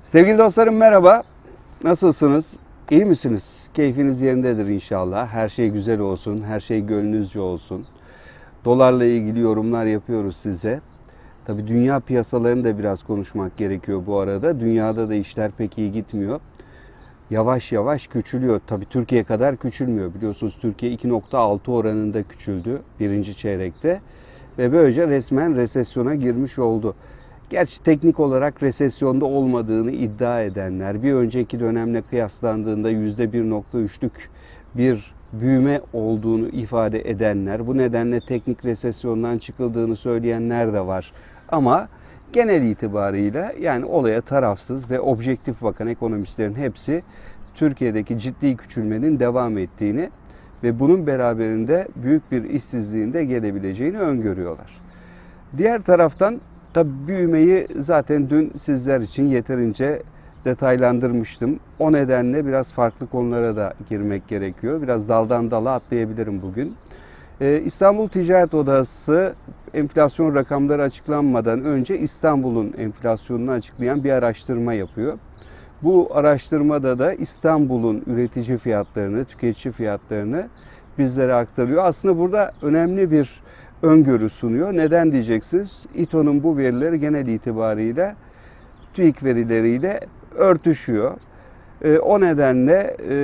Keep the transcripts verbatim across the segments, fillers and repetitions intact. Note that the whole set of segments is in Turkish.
Sevgili dostlarım merhaba. Nasılsınız? İyi misiniz? Keyfiniz yerindedir inşallah. Her şey güzel olsun, her şey gönlünüzce olsun. Dolarla ilgili yorumlar yapıyoruz size. Tabii dünya piyasalarını da biraz konuşmak gerekiyor bu arada. Dünyada da işler pek iyi gitmiyor. Yavaş yavaş küçülüyor. Tabii Türkiye kadar küçülmüyor. Biliyorsunuz Türkiye iki nokta altı oranında küçüldü birinci çeyrekte. Ve böylece resmen resesyona girmiş oldu. Gerçi teknik olarak resesyonda olmadığını iddia edenler, bir önceki dönemle kıyaslandığında yüzde bir nokta üçlük bir büyüme olduğunu ifade edenler, bu nedenle teknik resesyondan çıkıldığını söyleyenler de var. Ama genel itibarıyla yani olaya tarafsız ve objektif bakan ekonomistlerin hepsi Türkiye'deki ciddi küçülmenin devam ettiğini ve bunun beraberinde büyük bir işsizliğin de gelebileceğini öngörüyorlar. Diğer taraftan tabii büyümeyi zaten dün sizler için yeterince detaylandırmıştım. O nedenle biraz farklı konulara da girmek gerekiyor. Biraz daldan dala atlayabilirim bugün. Ee, İstanbul Ticaret Odası enflasyon rakamları açıklanmadan önce İstanbul'un enflasyonunu açıklayan bir araştırma yapıyor. Bu araştırmada da İstanbul'un üretici fiyatlarını, tüketici fiyatlarını bizlere aktarıyor. Aslında burada önemli bir öngörü sunuyor. Neden diyeceksiniz? İTO'nun bu verileri genel itibariyle TÜİK verileriyle örtüşüyor. E, o nedenle e,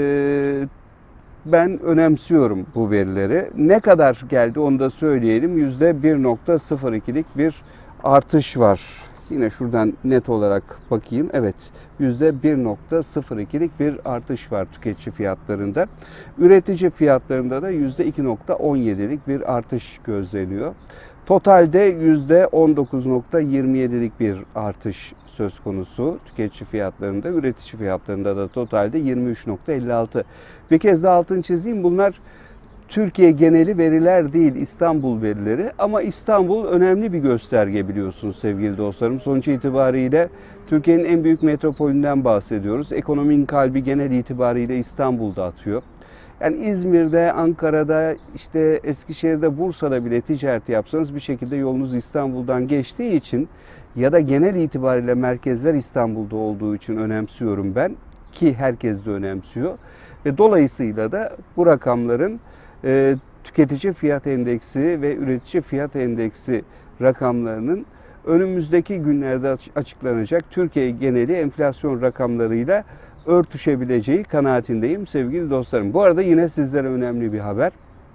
ben önemsiyorum bu verileri. Ne kadar geldi onu da söyleyelim. yüzde bir nokta sıfır ikilik bir artış var. Yine şuradan net olarak bakayım. Evet, yüzde bir nokta sıfır ikilik bir artış var tüketici fiyatlarında. Üretici fiyatlarında da yüzde iki nokta on yedilik bir artış gözleniyor. Totalde yüzde on dokuz nokta yirmi yedilik bir artış söz konusu tüketici fiyatlarında. Üretici fiyatlarında da totalde yirmi üç nokta elli altı. Bir kez daha altını çizeyim. Bunlar Türkiye geneli veriler değil, İstanbul verileri. Ama İstanbul önemli bir gösterge biliyorsunuz sevgili dostlarım. Sonuç itibariyle Türkiye'nin en büyük metropolünden bahsediyoruz. Ekonominin kalbi genel itibariyle İstanbul'da atıyor. Yani İzmir'de, Ankara'da, işte Eskişehir'de, Bursa'da bile ticaret yapsanız bir şekilde yolunuz İstanbul'dan geçtiği için ya da genel itibariyle merkezler İstanbul'da olduğu için önemsiyorum ben, ki herkes de önemsiyor. Ve dolayısıyla da bu rakamların e, tüketici fiyat endeksi ve üretici fiyat endeksi rakamlarının önümüzdeki günlerde açıklanacak Türkiye geneli enflasyon rakamlarıyla örtüşebileceği kanaatindeyim sevgili dostlarım. Bu arada yine sizlere önemli bir haber.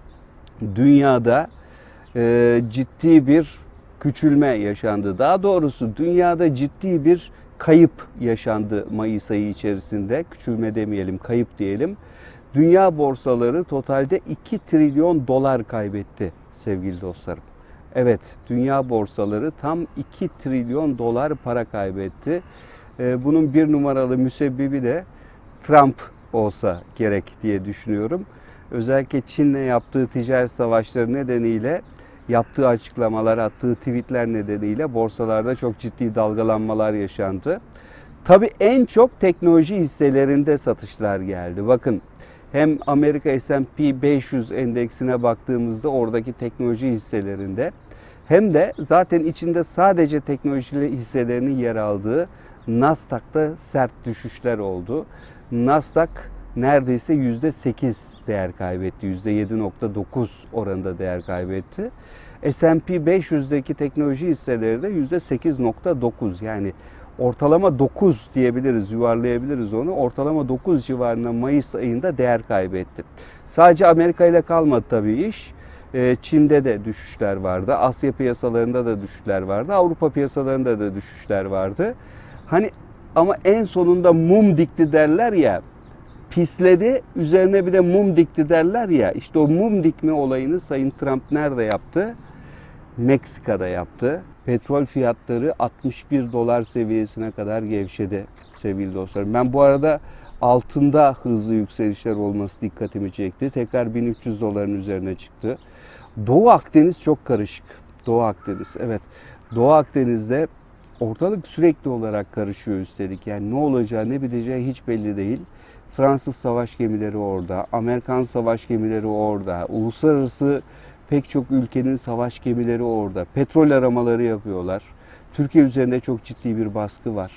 Dünyada e, ciddi bir küçülme yaşandı. Daha doğrusu dünyada ciddi bir kayıp yaşandı Mayıs ayı içerisinde. Küçülme demeyelim, kayıp diyelim. Dünya borsaları totalde iki trilyon dolar kaybetti sevgili dostlarım. Evet, dünya borsaları tam iki trilyon dolar para kaybetti. Bunun bir numaralı müsebbibi de Trump olsa gerek diye düşünüyorum. Özellikle Çin'le yaptığı ticaret savaşları nedeniyle, yaptığı açıklamalar, attığı tweetler nedeniyle borsalarda çok ciddi dalgalanmalar yaşandı. Tabii en çok teknoloji hisselerinde satışlar geldi. Bakın, hem Amerika S and P beş yüz endeksine baktığımızda oradaki teknoloji hisselerinde, hem de zaten içinde sadece teknoloji hisselerinin yer aldığı Nasdaq'ta sert düşüşler oldu. Nasdaq neredeyse yüzde sekiz değer kaybetti. yüzde yedi nokta dokuz oranında değer kaybetti. S and P beş yüzdeki teknoloji hisseleri de yüzde sekiz nokta dokuz, yani ortalama dokuz diyebiliriz, yuvarlayabiliriz onu. Ortalama dokuz civarında Mayıs ayında değer kaybetti. Sadece Amerika ile kalmadı tabii iş. Çin'de de düşüşler vardı. Asya piyasalarında da düşüşler vardı. Avrupa piyasalarında da düşüşler vardı. Hani ama en sonunda mum dikti derler ya, pisledi, üzerine bir de mum dikti derler ya, işte o mum dikme olayını Sayın Trump nerede yaptı? Meksika'da yaptı. Petrol fiyatları altmış bir dolar seviyesine kadar gevşedi sevgili dostlarım. Ben bu arada altında hızlı yükselişler olması dikkatimi çekti. Tekrar bin üç yüz doların üzerine çıktı. Doğu Akdeniz çok karışık. Doğu Akdeniz, evet. Doğu Akdeniz'de ortalık sürekli olarak karışıyor üstelik. Yani ne olacağı, ne biteceği hiç belli değil. Fransız savaş gemileri orada, Amerikan savaş gemileri orada, uluslararası pek çok ülkenin savaş gemileri orada. Petrol aramaları yapıyorlar. Türkiye üzerinde çok ciddi bir baskı var.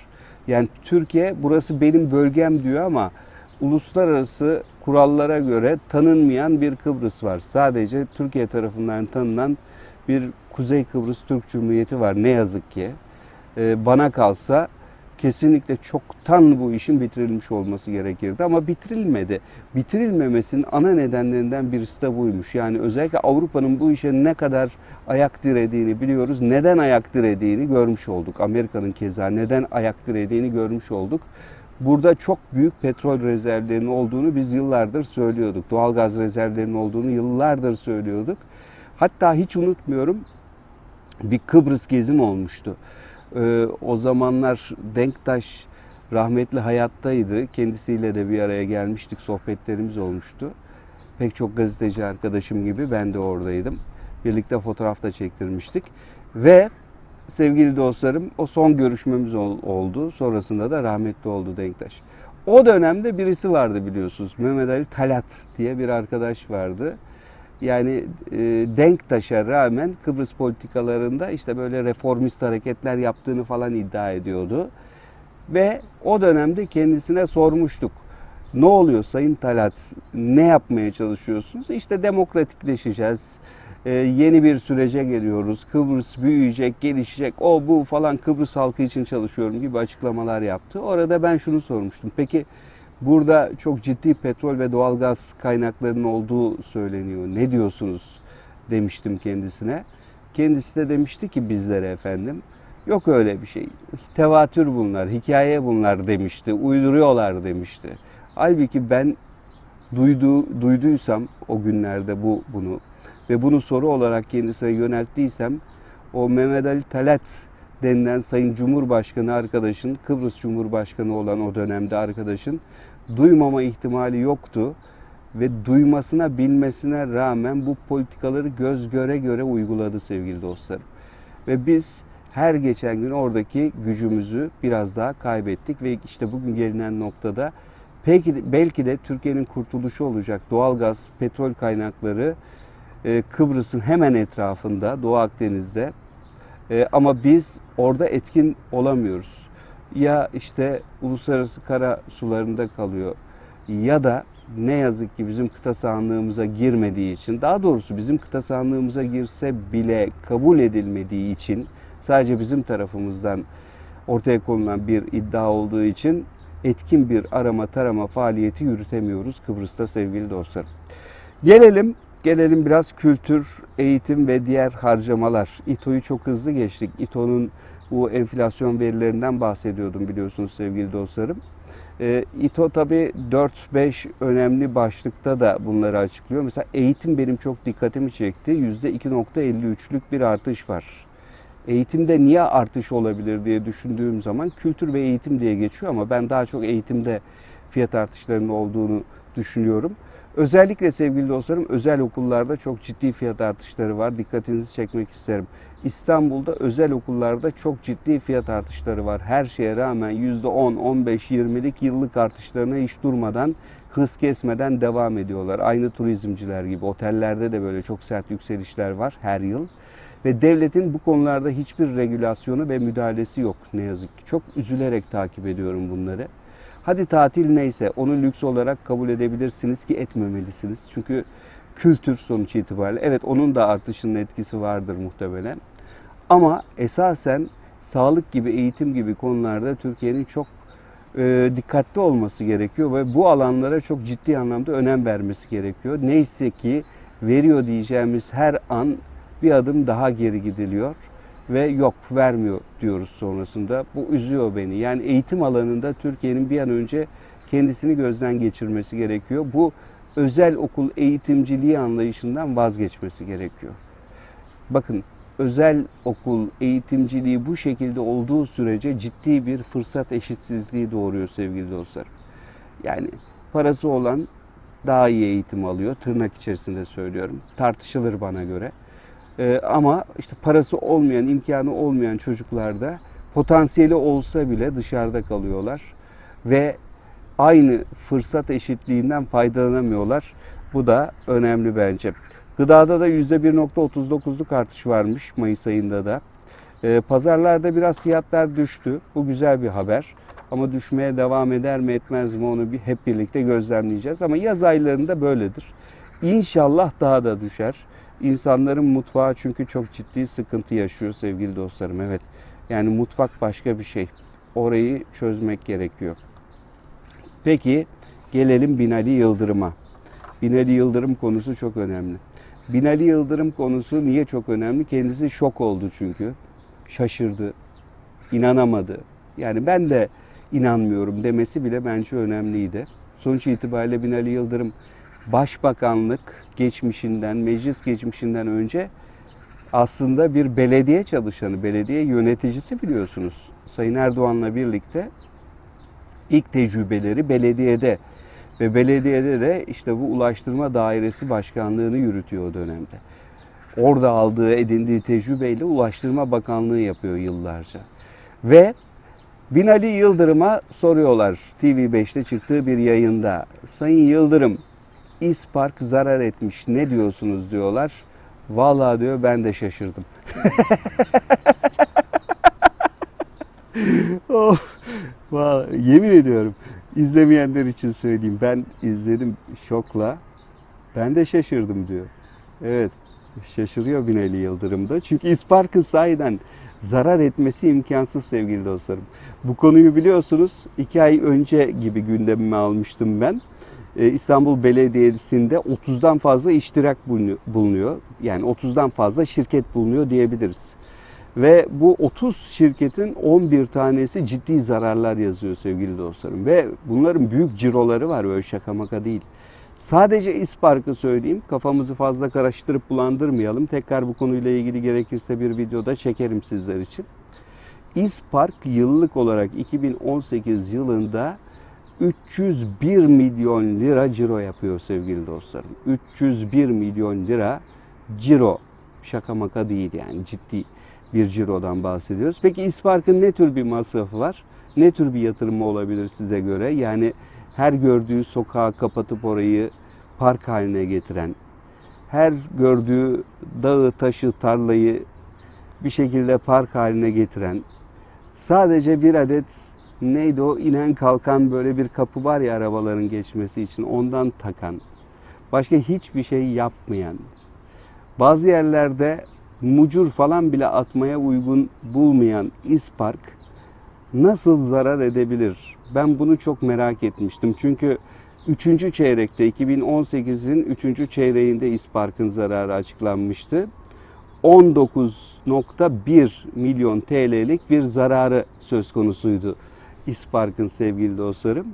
Yani Türkiye burası benim bölgem diyor ama uluslararası kurallara göre tanınmayan bir Kıbrıs var. Sadece Türkiye tarafından tanınan bir Kuzey Kıbrıs Türk Cumhuriyeti var ne yazık ki. Ee, bana kalsa kesinlikle çoktan bu işin bitirilmiş olması gerekirdi ama bitirilmedi. Bitirilmemesinin ana nedenlerinden birisi de buymuş. Yani özellikle Avrupa'nın bu işe ne kadar ayak dirediğini biliyoruz. Neden ayak dirediğini görmüş olduk. Amerika'nın keza neden ayak dirediğini görmüş olduk. Burada çok büyük petrol rezervlerinin olduğunu biz yıllardır söylüyorduk. Doğalgaz rezervlerinin olduğunu yıllardır söylüyorduk. Hatta hiç unutmuyorum, bir Kıbrıs gezim olmuştu. Ee, o zamanlar Denktaş rahmetli hayattaydı. Kendisiyle de bir araya gelmiştik, sohbetlerimiz olmuştu. Pek çok gazeteci arkadaşım gibi ben de oradaydım. Birlikte fotoğraf da çektirmiştik. Ve sevgili dostlarım, o son görüşmemiz oldu. Sonrasında da rahmetli oldu Denktaş. O dönemde birisi vardı biliyorsunuz. Mehmet Ali Talat diye bir arkadaş vardı. Yani e, Denktaş'a rağmen Kıbrıs politikalarında işte böyle reformist hareketler yaptığını falan iddia ediyordu. Ve o dönemde kendisine sormuştuk. Ne oluyor Sayın Talat? Ne yapmaya çalışıyorsunuz? İşte demokratikleşeceğiz. Ee, yeni bir sürece geliyoruz. Kıbrıs büyüyecek, gelişecek. O bu falan, Kıbrıs halkı için çalışıyorum gibi açıklamalar yaptı. Orada ben şunu sormuştum. Peki burada çok ciddi petrol ve doğalgaz kaynaklarının olduğu söyleniyor. Ne diyorsunuz demiştim kendisine. Kendisi de demişti ki bizlere efendim, yok öyle bir şey. Tevatür bunlar, hikaye bunlar demişti. Uyduruyorlar demişti. Halbuki ben duydu, duyduysam o günlerde bu bunu ve bunu soru olarak kendisine yönelttiysem, o Mehmet Ali Talat denilen Sayın Cumhurbaşkanı arkadaşın, Kıbrıs Cumhurbaşkanı olan o dönemde arkadaşın duymama ihtimali yoktu. Ve duymasına, bilmesine rağmen bu politikaları göz göre göre uyguladı sevgili dostlarım. Ve biz her geçen gün oradaki gücümüzü biraz daha kaybettik ve işte bugün gelinen noktada peki belki de Türkiye'nin kurtuluşu olacak doğalgaz, petrol kaynakları Kıbrıs'ın hemen etrafında, Doğu Akdeniz'de. Ama biz orada etkin olamıyoruz. Ya işte uluslararası kara sularında kalıyor ya da ne yazık ki bizim kıta sahanlığımıza girmediği için, daha doğrusu bizim kıta sahanlığımıza girse bile kabul edilmediği için, sadece bizim tarafımızdan ortaya konulan bir iddia olduğu için etkin bir arama tarama faaliyeti yürütemiyoruz Kıbrıs'ta sevgili dostlarım. Gelelim, gelelim biraz kültür, eğitim ve diğer harcamalar. İTO'yu çok hızlı geçtik. İTO'nun bu enflasyon verilerinden bahsediyordum biliyorsunuz sevgili dostlarım. E, İTO tabii dört beş önemli başlıkta da bunları açıklıyor. Mesela eğitim benim çok dikkatimi çekti. yüzde iki nokta elli üçlük bir artış var. Eğitimde niye artış olabilir diye düşündüğüm zaman kültür ve eğitim diye geçiyor ama ben daha çok eğitimde fiyat artışlarının olduğunu düşünüyorum. Özellikle sevgili dostlarım, özel okullarda çok ciddi fiyat artışları var. Dikkatinizi çekmek isterim. İstanbul'da özel okullarda çok ciddi fiyat artışları var. Her şeye rağmen yüzde on, on beş, yirmilik yıllık artışlarına hiç durmadan, hız kesmeden devam ediyorlar. Aynı turizmciler gibi. Otellerde de böyle çok sert yükselişler var her yıl. Ve devletin bu konularda hiçbir regülasyonu ve müdahalesi yok ne yazık ki. Çok üzülerek takip ediyorum bunları. Hadi tatil neyse onu lüks olarak kabul edebilirsiniz ki etmemelisiniz. Çünkü kültür sonuç itibariyle, evet onun da artışının etkisi vardır muhtemelen. Ama esasen sağlık gibi, eğitim gibi konularda Türkiye'nin çok e, dikkatli olması gerekiyor ve bu alanlara çok ciddi anlamda önem vermesi gerekiyor. Neyse ki veriyor diyeceğimiz her an bir adım daha geri gidiliyor ve yok vermiyor diyoruz sonrasında. Bu üzüyor beni. Yani eğitim alanında Türkiye'nin bir an önce kendisini gözden geçirmesi gerekiyor. Bu özel okul eğitimciliği anlayışından vazgeçmesi gerekiyor. Bakın, özel okul eğitimciliği bu şekilde olduğu sürece ciddi bir fırsat eşitsizliği doğuruyor sevgili dostlar. Yani parası olan daha iyi eğitim alıyor. Tırnak içerisinde söylüyorum. Tartışılır bana göre. Ee, ama işte parası olmayan, imkanı olmayan çocuklar da potansiyeli olsa bile dışarıda kalıyorlar. Ve aynı fırsat eşitliğinden faydalanamıyorlar. Bu da önemli bence. Gıdada da yüzde bir nokta otuz dokuzluk artış varmış Mayıs ayında da. E, pazarlarda biraz fiyatlar düştü. Bu güzel bir haber. Ama düşmeye devam eder mi etmez mi onu bir, hep birlikte gözlemleyeceğiz. Ama yaz aylarında böyledir. İnşallah daha da düşer. İnsanların mutfağı çünkü çok ciddi sıkıntı yaşıyor sevgili dostlarım. Evet, yani mutfak başka bir şey. Orayı çözmek gerekiyor. Peki gelelim Binali Yıldırım'a. Binali Yıldırım konusu çok önemli. Binali Yıldırım konusu niye çok önemli? Kendisi şok oldu çünkü. Şaşırdı, inanamadı. Yani ben de inanmıyorum demesi bile bence önemliydi. Sonuç itibariyle Binali Yıldırım başbakanlık geçmişinden, meclis geçmişinden önce aslında bir belediye çalışanı, belediye yöneticisi biliyorsunuz. Sayın Erdoğan'la birlikte ilk tecrübeleri belediyede ve belediyede de işte bu Ulaştırma Dairesi Başkanlığı'nı yürütüyor o dönemde. Orada aldığı, edindiği tecrübeyle Ulaştırma Bakanlığı yapıyor yıllarca. Ve Binali Yıldırım'a soruyorlar T V beşte çıktığı bir yayında. Sayın Yıldırım, İspark zarar etmiş, ne diyorsunuz diyorlar. Vallahi diyor, ben de şaşırdım. Oh, vallahi, yemin ediyorum, izlemeyenler için söyleyeyim. Ben izledim şokla. Ben de şaşırdım diyor. Evet, şaşırıyor Binali Yıldırım'da. Çünkü İspark'ın sahiden zarar etmesi imkansız sevgili dostlarım. Bu konuyu biliyorsunuz, iki ay önce gibi gündemime almıştım ben. Ee, İstanbul Belediyesi'nde otuzdan fazla iştirak bulunuyor. Yani otuzdan fazla şirket bulunuyor diyebiliriz. Ve bu otuz şirketin on bir tanesi ciddi zararlar yazıyor sevgili dostlarım. Ve bunların büyük ciroları var, öyle şaka maka değil. Sadece İspark'ı söyleyeyim, kafamızı fazla karıştırıp bulandırmayalım. Tekrar bu konuyla ilgili gerekirse bir videoda çekerim sizler için. İspark yıllık olarak iki bin on sekiz yılında üç yüz bir milyon lira ciro yapıyor sevgili dostlarım. üç yüz bir milyon lira ciro. Şaka maka değil, yani ciddi bir cirodan bahsediyoruz. Peki İspark'ın ne tür bir masrafı var? Ne tür bir yatırımı olabilir size göre? Yani her gördüğü sokağı kapatıp orayı park haline getiren, her gördüğü dağı, taşı, tarlayı bir şekilde park haline getiren, sadece bir adet neydi o inen kalkan böyle bir kapı var ya arabaların geçmesi için, ondan takan, başka hiçbir şey yapmayan, bazı yerlerde mucur falan bile atmaya uygun bulmayan İspark nasıl zarar edebilir? Ben bunu çok merak etmiştim. Çünkü üçüncü çeyrekte, iki bin on sekizin üçüncü çeyreğinde İspark'ın zararı açıklanmıştı. on dokuz nokta bir milyon T L'lik bir zararı söz konusuydu İspark'ın sevgili dostlarım.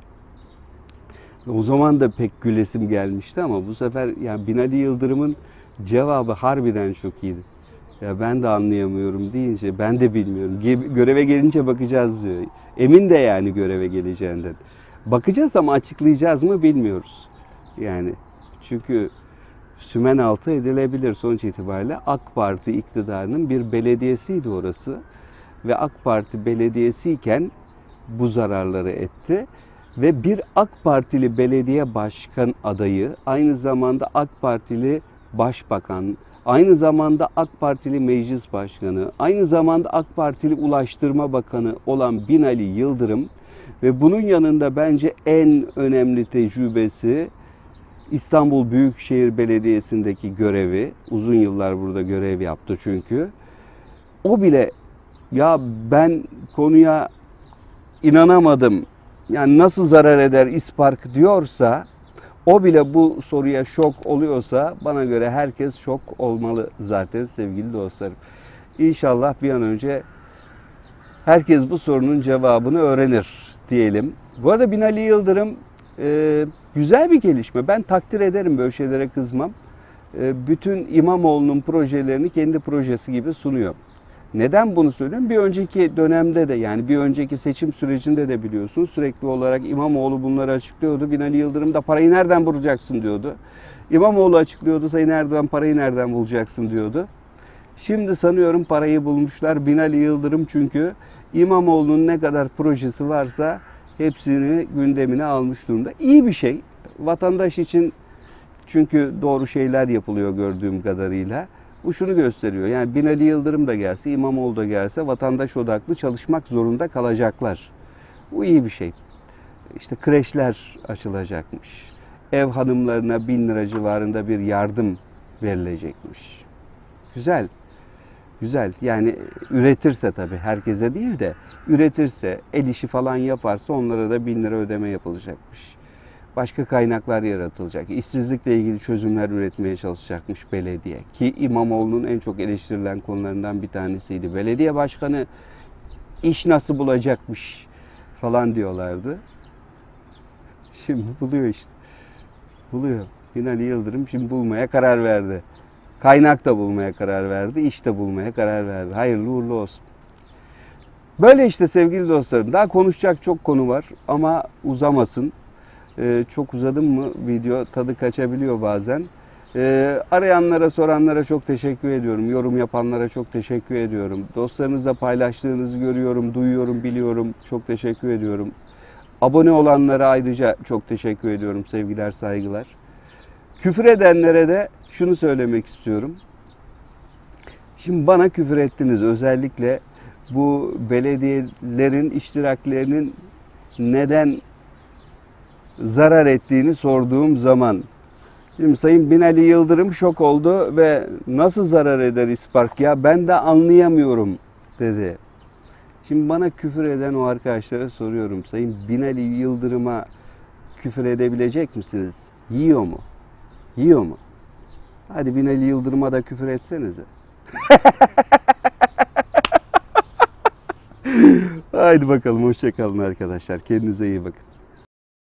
O zaman da pek gülesim gelmişti ama bu sefer yani Binali Yıldırım'ın cevabı harbiden çok iyiydi. Ya ben de anlayamıyorum deyince, ben de bilmiyorum. Göreve gelince bakacağız diyor. Emin de yani göreve geleceğinden. Bakacağız ama açıklayacağız mı bilmiyoruz. Yani çünkü sümen altı edilebilir sonuç itibariyle. AK Parti iktidarının bir belediyesiydi orası. Ve AK Parti belediyesiyken bu zararları etti. Ve bir AK Partili belediye başkan adayı, aynı zamanda AK Partili başbakan, aynı zamanda AK Partili meclis başkanı, aynı zamanda AK Partili Ulaştırma Bakanı olan Binali Yıldırım ve bunun yanında bence en önemli tecrübesi İstanbul Büyükşehir Belediyesi'ndeki görevi. Uzun yıllar burada görev yaptı çünkü. O bile ya ben konuya inanamadım, yani nasıl zarar eder İspark diyorsa, o bile bu soruya şok oluyorsa bana göre herkes şok olmalı zaten sevgili dostlarım. İnşallah bir an önce herkes bu sorunun cevabını öğrenir diyelim. Bu arada Binali Yıldırım e, güzel bir gelişme. Ben takdir ederim, böyle şeylere kızmam. E, bütün İmamoğlu'nun projelerini kendi projesi gibi sunuyor. Neden bunu söylüyorum? Bir önceki dönemde de, yani bir önceki seçim sürecinde de biliyorsunuz sürekli olarak İmamoğlu bunları açıklıyordu. Binali Yıldırım da parayı nereden bulacaksın diyordu. İmamoğlu açıklıyordu, Sayın Erdoğan parayı nereden bulacaksın diyordu. Şimdi sanıyorum parayı bulmuşlar Binali Yıldırım, çünkü İmamoğlu'nun ne kadar projesi varsa hepsini gündemine almış durumda. İyi bir şey. Vatandaş için çünkü doğru şeyler yapılıyor gördüğüm kadarıyla. Bu şunu gösteriyor. Yani Binali Yıldırım da gelse, İmamoğlu da gelse vatandaş odaklı çalışmak zorunda kalacaklar. Bu iyi bir şey. İşte kreşler açılacakmış. Ev hanımlarına bin lira civarında bir yardım verilecekmiş. Güzel. Güzel. Yani üretirse tabii, herkese değil de üretirse, el işi falan yaparsa onlara da bin lira ödeme yapılacakmış. Başka kaynaklar yaratılacak. İşsizlikle ilgili çözümler üretmeye çalışacakmış belediye. Ki İmamoğlu'nun en çok eleştirilen konularından bir tanesiydi. Belediye başkanı iş nasıl bulacakmış falan diyorlardı. Şimdi buluyor işte. Buluyor. Binali Yıldırım şimdi bulmaya karar verdi. Kaynak da bulmaya karar verdi. İş de bulmaya karar verdi. Hayırlı uğurlu olsun. Böyle işte sevgili dostlarım. Daha konuşacak çok konu var ama uzamasın. Ee, çok uzadım mı video tadı kaçabiliyor bazen. Ee, arayanlara, soranlara çok teşekkür ediyorum. Yorum yapanlara çok teşekkür ediyorum. Dostlarınızla paylaştığınızı görüyorum, duyuyorum, biliyorum. Çok teşekkür ediyorum. Abone olanlara ayrıca çok teşekkür ediyorum. Sevgiler, saygılar. Küfür edenlere de şunu söylemek istiyorum. Şimdi bana küfür ettiniz. Özellikle bu belediyelerin iştiraklerinin neden zarar ettiğini sorduğum zaman. Şimdi Sayın Binali Yıldırım şok oldu ve nasıl zarar eder İspark ya, ben de anlayamıyorum dedi. Şimdi bana küfür eden o arkadaşlara soruyorum. Sayın Binali Yıldırım'a küfür edebilecek misiniz? Yiyor mu? Yiyor mu? Hadi Binali Yıldırım'a da küfür etsenize. Haydi bakalım, hoşça kalın arkadaşlar. Kendinize iyi bakın.